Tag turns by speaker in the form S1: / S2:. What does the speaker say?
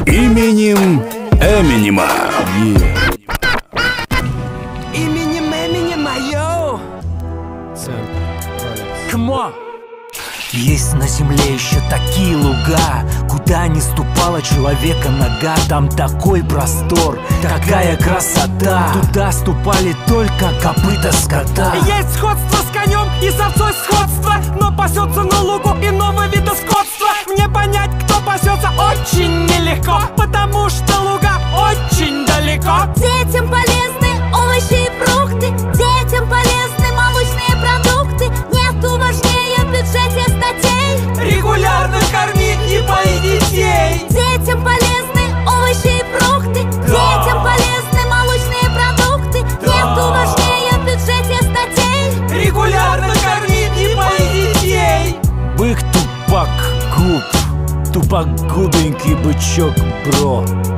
S1: Именем Эминема.
S2: Именем Эминема, йоу! Come Есть на земле еще такие луга, куда не ступала человека нога. Там такой простор, такая красота. Туда ступали только копыта скота.
S3: Есть сходство с конем и с овцой сходство, но пасется на лугу иного вида скотства. Мне понять, кто пасется, очень нелегко, потому что луга очень далеко.
S4: Детям полезны овощи и фрукты, детям полезны молочные продукты. Нету важнее в бюджете статей.
S3: Регулярно корми и пои детей.
S4: Детям полезны овощи и фрукты, детям полезны молочные продукты. Нету важнее в бюджете статей.
S3: Регулярно корми и пои детей.
S2: Бык Тупак губ, тупогубенький бычок, бро.